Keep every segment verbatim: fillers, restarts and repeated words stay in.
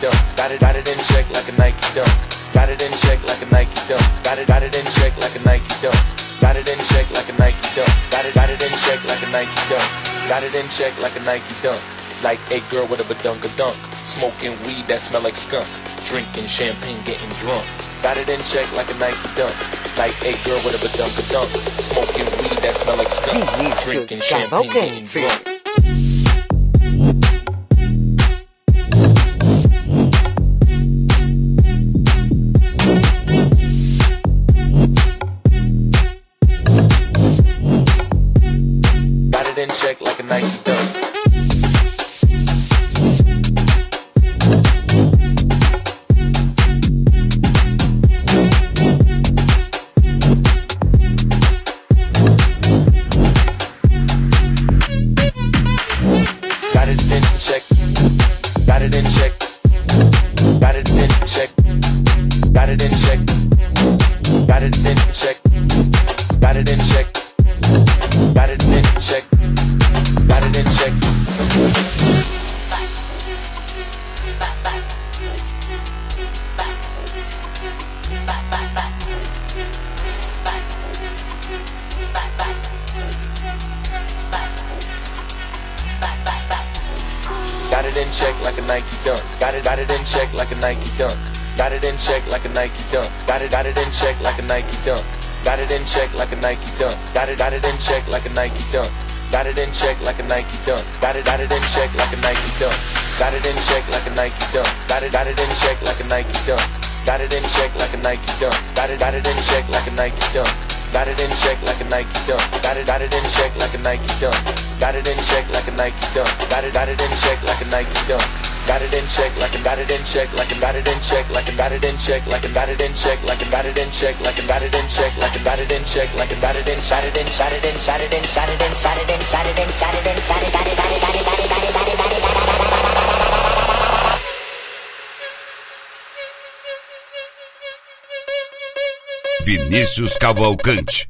dunk. Got it, got it in check like a Nike dunk. Got it in check like a Nike dunk. Got it, got it in check like a Nike dunk. Got it in check like a Nike dunk. Got it, got it in check like a Nike dunk. Got it in check like a Nike dunk. Like a girl with a badunka dunk. Smoking weed that smell like skunk. Drinking champagne, getting drunk. Got it in check like a Nike dunk. Like a girl with a badunka dunk. Smoking weed that smell like skunk. Drinking champagne, getting drunk. Got it in check like a Nike dunk. Got it in check. Got it in check. Got it in check. Got it in check. Got it in check. Got it in check. Got it in check. Got it in check. Got it in check like a Nike dunk. Got it, got it in check like a Nike dunk. Got it in check like a Nike dunk. Got it, got it in check like a Nike dunk. Got it in check like a Nike dunk. Got it, got it in check like a Nike dunk. Got it in check like a Nike dunk. Got it, got it in check like a Nike dunk. Got it in check like a Nike dunk. Got it, got it in check like a Nike dunk. Got it in check like a Nike dunk. Got it, got it in check like a Nike dunk. Got it in check like a Nike dunk. Got it, got it in check like a Nike dunk. Got it in check like a Nike dunk. Got it, got it in check like a Nike dunk. Got it in check like a got it in check like a got it in check like a got it in check like a got it in check like a got it in check like a got it in check like a got it in check like a got it in shot it in shot it in shot it in shot it in shot it in shot it in shot it in shot it got it got it got it got it got it got it got it Vinícius Cavalcante.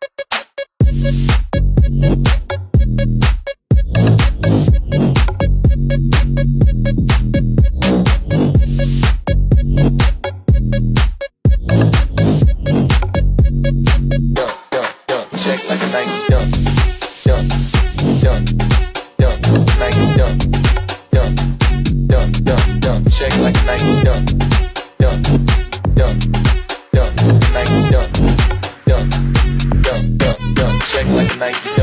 Dunk, dunk, dunk, check like a Nike dunk. Dunk, dunk, dunk, Nike dunk. Dunk, dunk, dunk, dunk, check like a Nike dunk. Dunk, dunk, dunk, Nike dunk. Dunk, dunk, dunk, dunk, check like a Nike dunk.